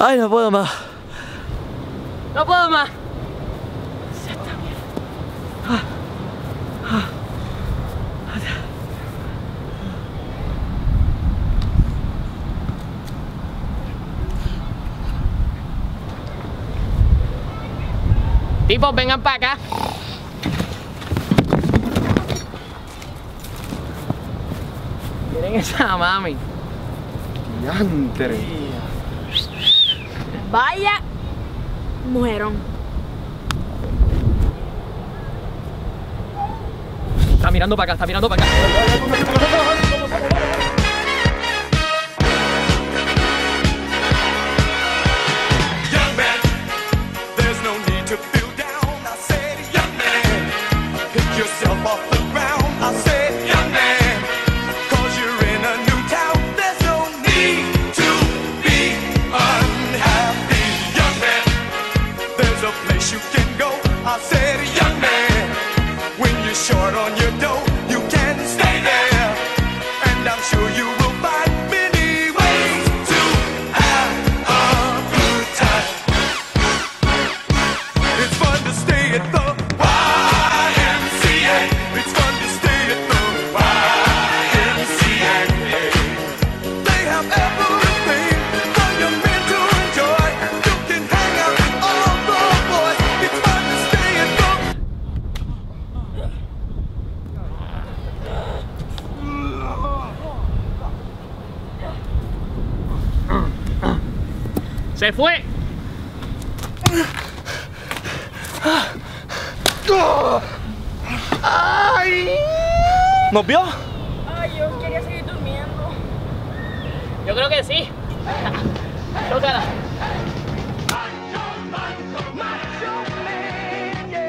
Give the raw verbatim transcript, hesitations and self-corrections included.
Ay, no puedo más. No puedo más. Ya está bien. Ah, ah. Tipos, vengan para acá. Miren esa mami. Diantre. Vaya mujerón. Está mirando para acá, está mirando para acá. Short on your dough, you can stay there, and I'm sure you will find many ways to have a good time. It's fun to stay at the Y M C A. It's fun to stay at the Y M C A. They have everything for your men to enjoy. You can hang out with all the boys. It's fun to stay at the ¡Se fue! ¡Ay! ¿Nos vio? Ay, yo quería seguir durmiendo. Yo creo que sí. Tócala.